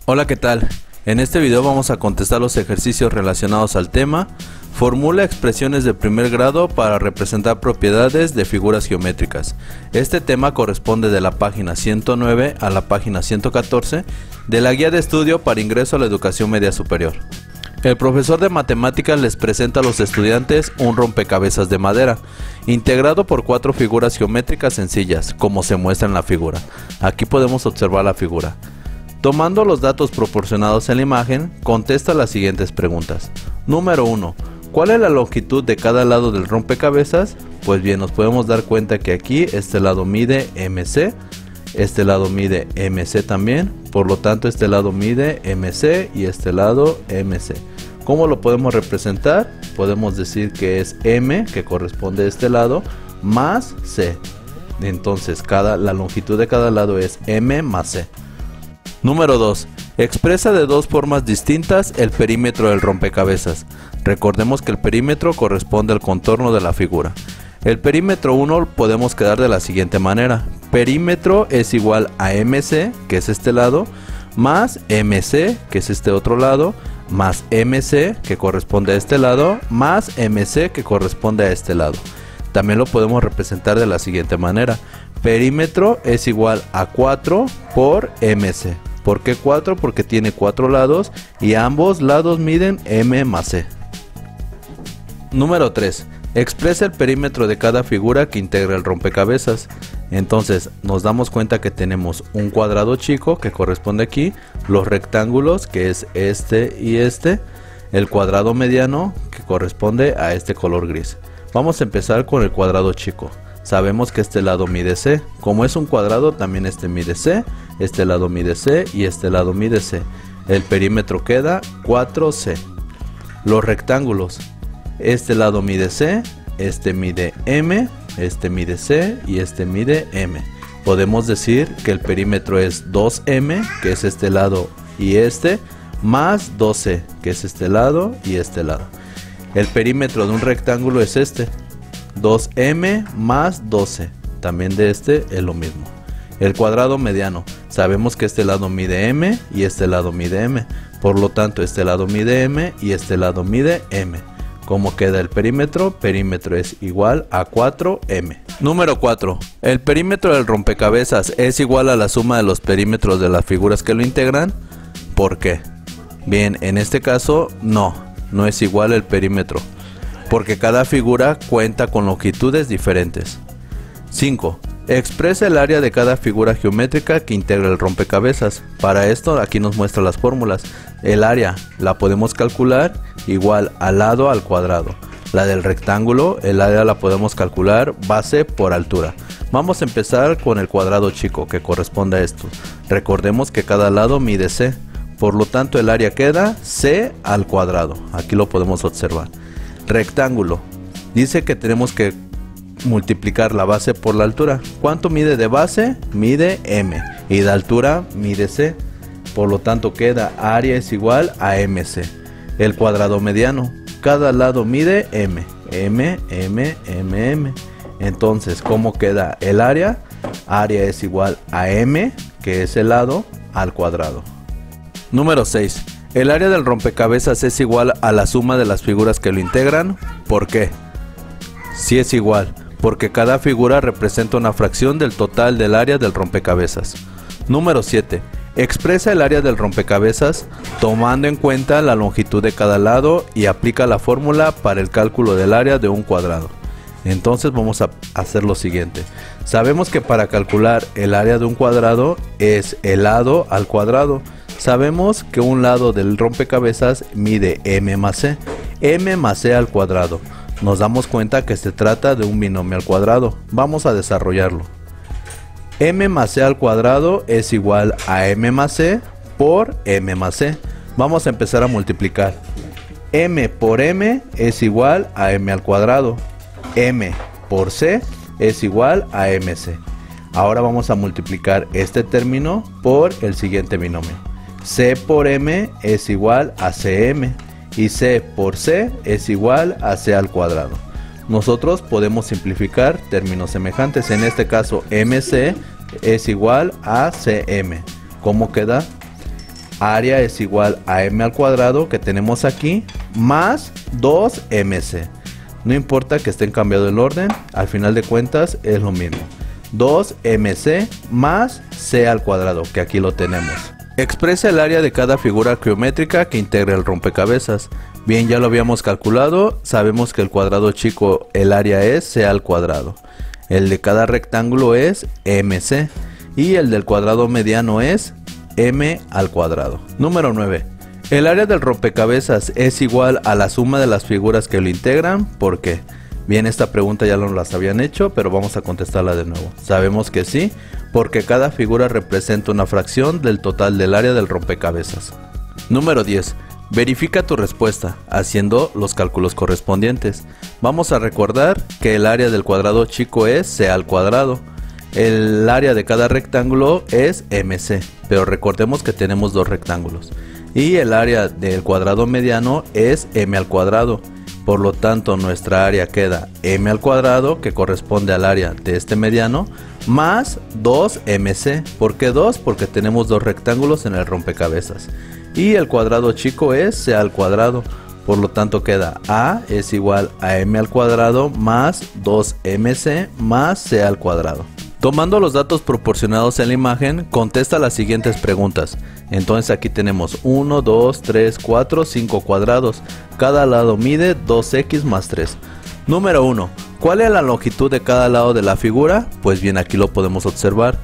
Hola, ¿qué tal? En este video vamos a contestar los ejercicios relacionados al tema. Formula expresiones de primer grado para representar propiedades de figuras geométricas. Este tema corresponde de la página 109 a la página 114 de la guía de estudio para ingreso a la educación media superior. El profesor de matemáticas les presenta a los estudiantes un rompecabezas de madera, integrado por 4 figuras geométricas sencillas, como se muestra en la figura. Aquí podemos observar la figura. Tomando los datos proporcionados en la imagen, contesta las siguientes preguntas. Número 1. ¿Cuál es la longitud de cada lado del rompecabezas? Pues bien, nos podemos dar cuenta que aquí este lado mide MC, este lado mide MC también, por lo tanto este lado mide MC y este lado MC. ¿Cómo lo podemos representar? Podemos decir que es M, que corresponde a este lado, más C. Entonces la longitud de cada lado es M más C. Número 2. Expresa de dos formas distintas el perímetro del rompecabezas. Recordemos que el perímetro corresponde al contorno de la figura. El perímetro 1 podemos quedar de la siguiente manera. Perímetro es igual a MC, que es este lado, más MC, que es este otro lado, más MC, que corresponde a este lado, más MC, que corresponde a este lado. También lo podemos representar de la siguiente manera. Perímetro es igual a 4 por MC. ¿Por qué 4? Porque tiene 4 lados y ambos lados miden M más C. Número 3. Expresa el perímetro de cada figura que integra el rompecabezas. Entonces nos damos cuenta que tenemos un cuadrado chico que corresponde aquí, los rectángulos que es este y este, el cuadrado mediano que corresponde a este color gris. Vamos a empezar con el cuadrado chico. Sabemos que este lado mide C, como es un cuadrado también este mide C, este lado mide C y este lado mide C. El perímetro queda 4C. Los rectángulos, este lado mide C, este mide M, este mide C y este mide M. Podemos decir que el perímetro es 2M, que es este lado y este, más 2C, que es este lado y este lado. El perímetro de un rectángulo es este, 2M más 12, también de este es lo mismo. El cuadrado mediano, sabemos que este lado mide M y este lado mide M, por lo tanto este lado mide M y este lado mide M. ¿Cómo queda el perímetro? Perímetro es igual a 4M. Número 4. ¿El perímetro del rompecabezas es igual a la suma de los perímetros de las figuras que lo integran? ¿Por qué? Bien, en este caso no es igual el perímetro, porque cada figura cuenta con longitudes diferentes. 5. Expresa el área de cada figura geométrica que integra el rompecabezas. Para esto aquí nos muestra las fórmulas. El área la podemos calcular igual al lado al cuadrado. La del rectángulo, el área la podemos calcular base por altura. Vamos a empezar con el cuadrado chico que corresponde a esto. Recordemos que cada lado mide C, por lo tanto el área queda C al cuadrado. Aquí lo podemos observar. Rectángulo, dice que tenemos que multiplicar la base por la altura. ¿Cuánto mide de base? Mide M y de altura mide C, por lo tanto queda área es igual a MC. El cuadrado mediano, cada lado mide M, M, M, M, M. Entonces, ¿cómo queda el área? Área es igual a M, que es el lado, al cuadrado. Número 6. ¿El área del rompecabezas es igual a la suma de las figuras que lo integran? ¿Por qué? Sí es igual, porque cada figura representa una fracción del total del área del rompecabezas. Número 7. Expresa el área del rompecabezas tomando en cuenta la longitud de cada lado y aplica la fórmula para el cálculo del área de un cuadrado. Entonces vamos a hacer lo siguiente. Sabemos que para calcular el área de un cuadrado es el lado al cuadrado. Sabemos que un lado del rompecabezas mide M más C, M más C al cuadrado. Nos damos cuenta que se trata de un binomio al cuadrado. Vamos a desarrollarlo. M más C al cuadrado es igual a M más C por M más C. Vamos a empezar a multiplicar. M por M es igual a M al cuadrado. M por C es igual a MC. Ahora vamos a multiplicar este término por el siguiente binomio. C por M es igual a CM y C por C es igual a C al cuadrado. Nosotros podemos simplificar términos semejantes. En este caso MC es igual a CM. ¿Cómo queda? área es igual a m al cuadrado que tenemos aquí más 2mc. No importa que estén cambiado el orden, al final de cuentas es lo mismo. 2mc más c al cuadrado, que aquí lo tenemos. Expresa el área de cada figura geométrica que integra el rompecabezas. Bien, ya lo habíamos calculado, sabemos que el cuadrado chico, el área es c al cuadrado. El de cada rectángulo es mc y el del cuadrado mediano es m al cuadrado. Número 9. El área del rompecabezas es igual a la suma de las figuras que lo integran. ¿Por qué? Bien, esta pregunta ya nos las habían hecho, pero vamos a contestarla de nuevo. Sabemos que sí, porque cada figura representa una fracción del total del área del rompecabezas. Número 10. Verifica tu respuesta haciendo los cálculos correspondientes. Vamos a recordar que el área del cuadrado chico es c al cuadrado. El área de cada rectángulo es mc, pero recordemos que tenemos dos rectángulos. Y el área del cuadrado mediano es m al cuadrado. Por lo tanto, nuestra área queda m al cuadrado, que corresponde al área de este mediano, más 2mc. ¿Por qué 2? Porque tenemos dos rectángulos en el rompecabezas. Y el cuadrado chico es c al cuadrado. Por lo tanto, queda a es igual a m al cuadrado más 2mc más c al cuadrado. Tomando los datos proporcionados en la imagen, contesta las siguientes preguntas. Entonces aquí tenemos 1, 2, 3, 4, 5 cuadrados. Cada lado mide 2x más 3. Número 1. ¿Cuál es la longitud de cada lado de la figura? Pues bien, aquí lo podemos observar.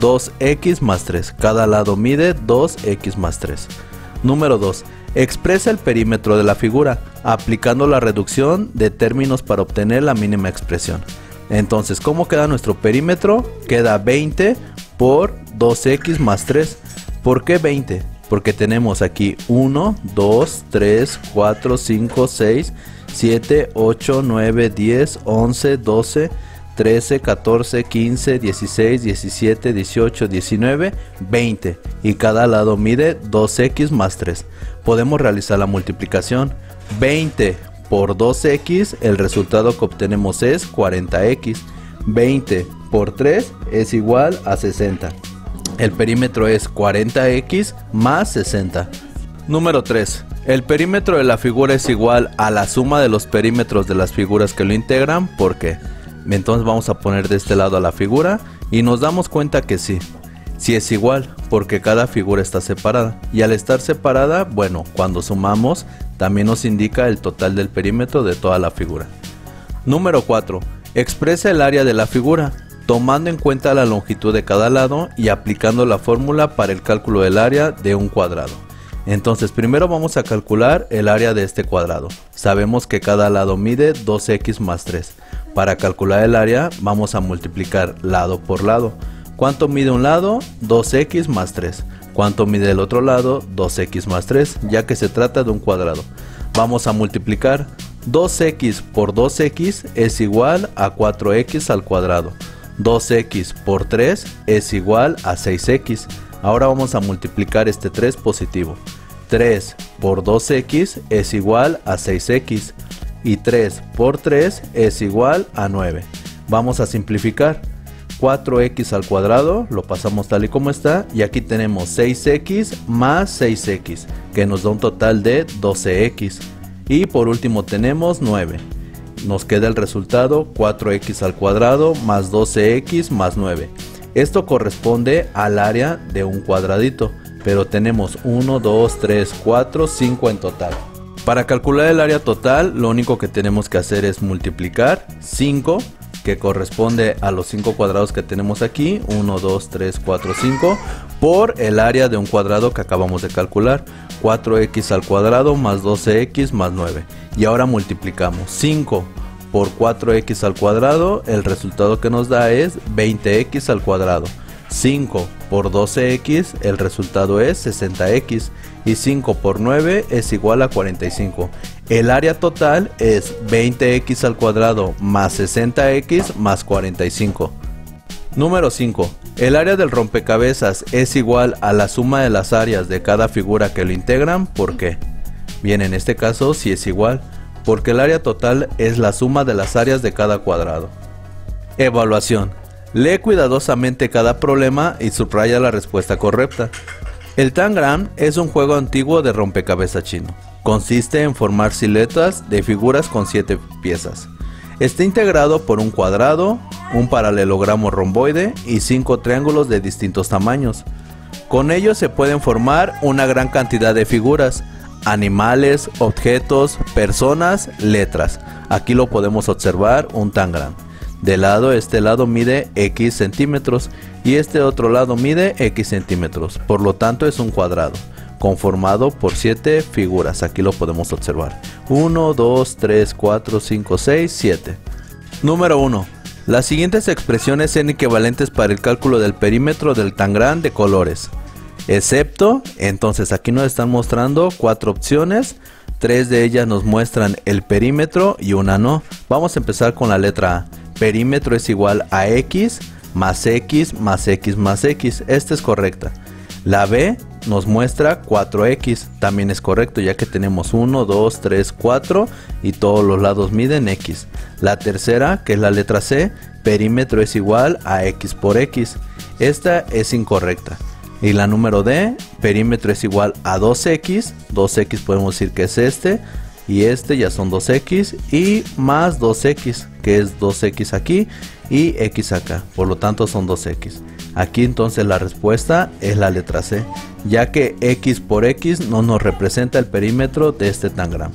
2x más 3. Cada lado mide 2x más 3. Número 2. Expresa el perímetro de la figura, aplicando la reducción de términos para obtener la mínima expresión. Entonces, ¿cómo queda nuestro perímetro? Queda 20 por 2x más 3. ¿Por qué 20? Porque tenemos aquí 1, 2, 3, 4, 5, 6, 7, 8, 9, 10, 11, 12, 13, 14, 15, 16, 17, 18, 19, 20. Y cada lado mide 2x más 3. Podemos realizar la multiplicación. 20 por 2x, el resultado que obtenemos es 40x. 20 por 3 es igual a 60. El perímetro es 40x más 60. Número 3. El perímetro de la figura es igual a la suma de los perímetros de las figuras que lo integran. ¿Por qué? Entonces vamos a poner de este lado a la figura y nos damos cuenta que sí. Sí es igual, porque cada figura está separada. Y al estar separada, bueno, cuando sumamos, también nos indica el total del perímetro de toda la figura. Número 4. Expresa el área de la figura, tomando en cuenta la longitud de cada lado y aplicando la fórmula para el cálculo del área de un cuadrado. Entonces, primero vamos a calcular el área de este cuadrado. Sabemos que cada lado mide 2x más 3. Para calcular el área, vamos a multiplicar lado por lado. ¿Cuánto mide un lado? 2x más 3. ¿Cuánto mide el otro lado? 2x más 3, ya que se trata de un cuadrado. Vamos a multiplicar. 2x por 2x es igual a 4x al cuadrado. 2x por 3 es igual a 6x. Ahora vamos a multiplicar este 3 positivo. 3 por 2x es igual a 6x. Y 3 por 3 es igual a 9. Vamos a simplificar. 4x al cuadrado, lo pasamos tal y como está, y aquí tenemos 6x más 6x, que nos da un total de 12x. Y por último tenemos 9. Nos queda el resultado 4x al cuadrado más 12x más 9. Esto corresponde al área de un cuadradito, pero tenemos 1, 2, 3, 4, 5 en total. Para calcular el área total, lo único que tenemos que hacer es multiplicar 5, que corresponde a los 5 cuadrados que tenemos aquí, 1, 2, 3, 4, 5, por el área de un cuadrado que acabamos de calcular, 4x al cuadrado más 12x más 9. Y ahora multiplicamos 5 por 4x al cuadrado, el resultado que nos da es 20x al cuadrado. 5 por 12x, el resultado es 60x. Y 5 por 9 es igual a 45. El área total es 20x al cuadrado más 60x más 45. Número 5. El área del rompecabezas es igual a la suma de las áreas de cada figura que lo integran. ¿Por qué? Bien, en este caso sí es igual, porque el área total es la suma de las áreas de cada cuadrado. Evaluación. Lee cuidadosamente cada problema y subraya la respuesta correcta. El Tangram es un juego antiguo de rompecabezas chino. Consiste en formar siluetas de figuras con 7 piezas. Está integrado por un cuadrado, un paralelogramo romboide y 5 triángulos de distintos tamaños. Con ellos se pueden formar una gran cantidad de figuras, animales, objetos, personas, letras. Aquí lo podemos observar un Tangram. Este lado mide X centímetros y este otro lado mide X centímetros, por lo tanto es un cuadrado, conformado por 7 figuras, aquí lo podemos observar, 1, 2, 3, 4, 5, 6, 7. Número 1. Las siguientes expresiones son equivalentes para el cálculo del perímetro del Tangram de colores, excepto, entonces aquí nos están mostrando 4 opciones, 3 de ellas nos muestran el perímetro y una no. Vamos a empezar con la letra A. Perímetro es igual a X más X más X más X. Esta es correcta. La B nos muestra 4X. También es correcto, ya que tenemos 1, 2, 3, 4 y todos los lados miden X. La tercera, que es la letra C, perímetro es igual a X por X. Esta es incorrecta. Y la número D, perímetro es igual a 2X. 2X podemos decir que es este. Y este ya son 2X y más 2X, que es 2X aquí y X acá, por lo tanto son 2X. Aquí entonces la respuesta es la letra C, ya que X por X no nos representa el perímetro de este Tangram.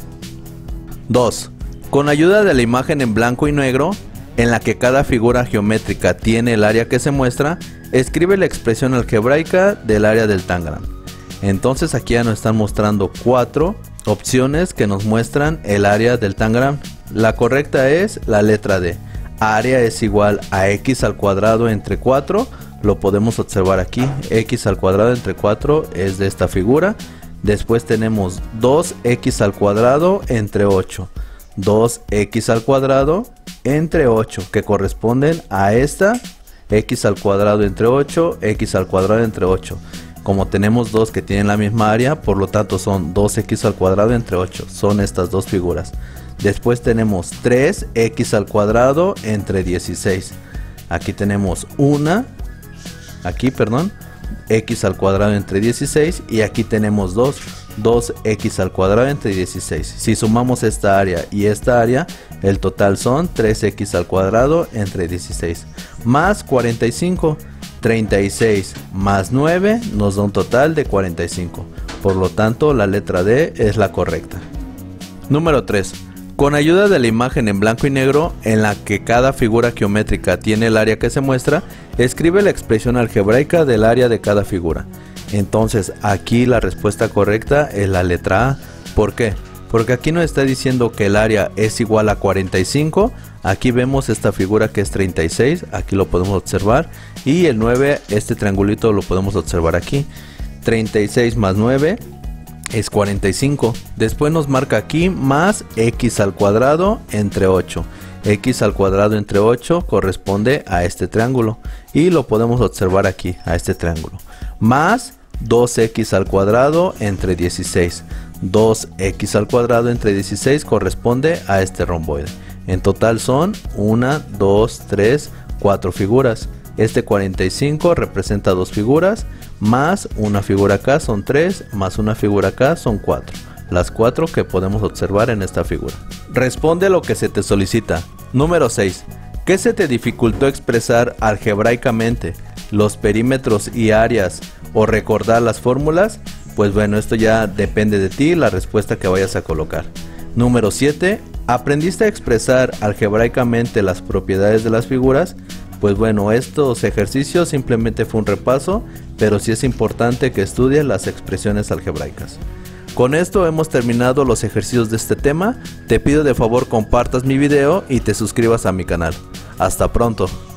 2. Con ayuda de la imagen en blanco y negro, en la que cada figura geométrica tiene el área que se muestra, escribe la expresión algebraica del área del Tangram. Entonces aquí ya nos están mostrando 4 opciones que nos muestran el área del Tangram. La correcta es la letra D. Área es igual a X al cuadrado entre 4. Lo podemos observar aquí. X al cuadrado entre 4 es de esta figura. Después tenemos 2X al cuadrado entre 8. 2X al cuadrado entre 8, que corresponden a esta. X al cuadrado entre 8, X al cuadrado entre 8. Como tenemos dos que tienen la misma área, por lo tanto son 2X al cuadrado entre 8. Son estas dos figuras. Después tenemos 3X al cuadrado entre 16. Aquí tenemos X al cuadrado entre 16. Y aquí tenemos 2X al cuadrado entre 16. Si sumamos esta área y esta área, el total son 3X al cuadrado entre 16. Más 45. 36 más 9 nos da un total de 45. Por lo tanto, la letra D es la correcta. Número 3. Con ayuda de la imagen en blanco y negro, en la que cada figura geométrica tiene el área que se muestra, escribe la expresión algebraica del área de cada figura. Entonces, aquí la respuesta correcta es la letra A. ¿Por qué? Porque aquí nos está diciendo que el área es igual a 45. Aquí vemos esta figura que es 36, aquí lo podemos observar. Y el 9, este triangulito lo podemos observar aquí. 36 más 9 es 45. Después nos marca aquí más X al cuadrado entre 8. X al cuadrado entre 8 corresponde a este triángulo. Y lo podemos observar aquí, a este triángulo. Más 2X al cuadrado entre 16. 2X al cuadrado entre 16 corresponde a este romboide. En total son 1, 2, 3, 4 figuras. Este 45 representa 2 figuras, más una figura acá son 3, más una figura acá son 4. Las 4 que podemos observar en esta figura. Responde lo que se te solicita. Número 6. ¿Qué se te dificultó expresar algebraicamente? ¿Los perímetros y áreas o recordar las fórmulas? Pues bueno, esto ya depende de ti, la respuesta que vayas a colocar. Número 7. ¿Aprendiste a expresar algebraicamente las propiedades de las figuras? Pues bueno, estos ejercicios simplemente fue un repaso, pero sí es importante que estudies las expresiones algebraicas. Con esto hemos terminado los ejercicios de este tema. Te pido de favor compartas mi video y te suscribas a mi canal. Hasta pronto.